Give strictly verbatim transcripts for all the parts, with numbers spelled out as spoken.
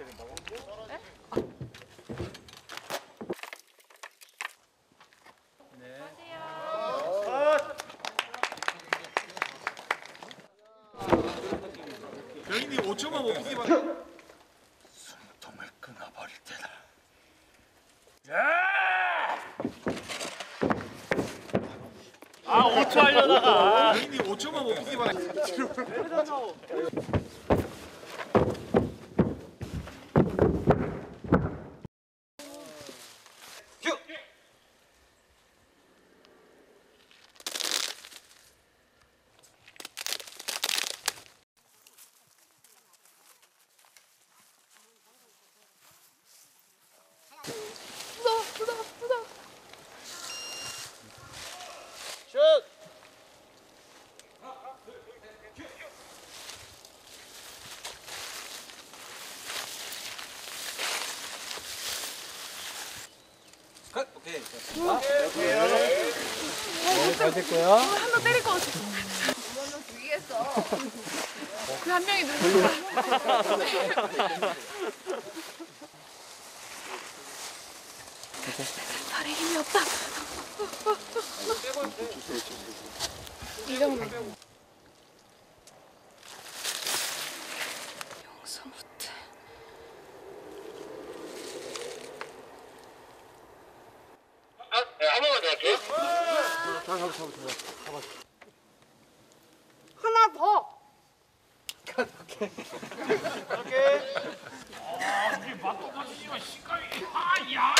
병인이 오 초만 먹기 바랍니다. 숨통을 끊어버릴 때다. 아, 오 초 하려다가. 병인이 오 초만 먹기 바랍니다. 무서워, 무서워, 무서워. 슛! 컷! 오케이. 네, 잘 됐고요. 한 명 때릴 것 같아. 두명 죽이겠어. 그 한 명이 누구야? 다리 힘이 없다. 이정도. 용서 못해. 아, 네, 한 번만 더 할게요. 잡아, 잡아, 잡아, 잡아. 하나 더. 오케이. 아, 우리 맛도 보시지만 식감이 아야,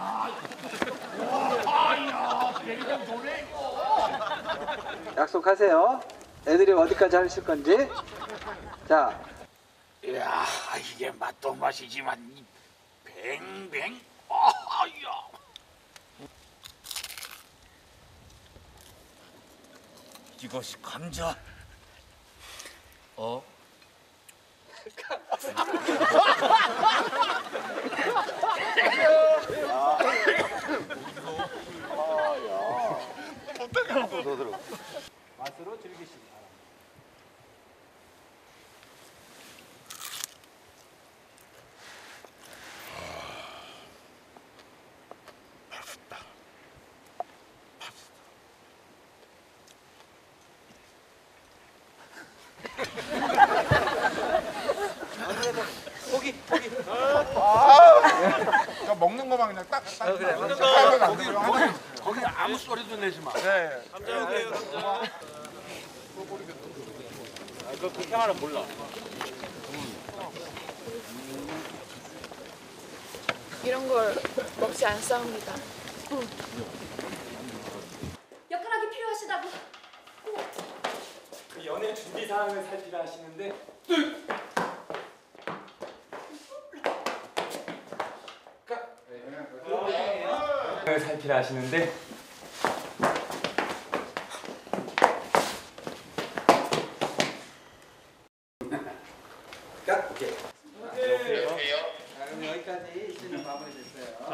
아야, 배경 노래 이거. 약속하세요. 애들이 어디까지 하실 건지. 자, 이야, 이게 맛도 맛이지만 이 뱅뱅, 아야. 이것이 감자. 어? 맛으로 즐기시기 바랍니다. 고기, 고기. 저 먹는 거만 그냥 딱, 딱. 그래, 먹는 거기, 거. 거기, 거기 아무 소리도 내지 마. 네. 감자 오게요, 감자. 아, 그거 그렇게 하면 몰라. 이런 걸 먹지 않사옵니다. 역할하기 필요하시다고. 그 연애 준비 사항을 살피라 하시는데 을 살피라 하시는데 까? 오케이. 오케이. 자, 그럼 여기까지 이슈는 마무리됐어요.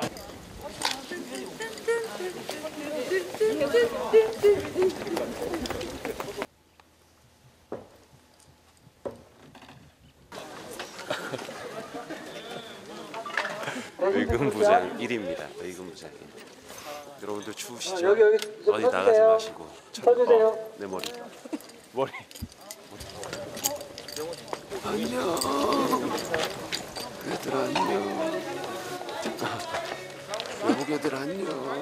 의금부장 일 위입니다. 의금부장 일 위. 여러분들 추우시죠? 여기, 여기 좀 어디 서주세요. 나가지 마시고 서주세요. 어, 내 머리 머리 안녕 얘들 안녕 외국 애들 안녕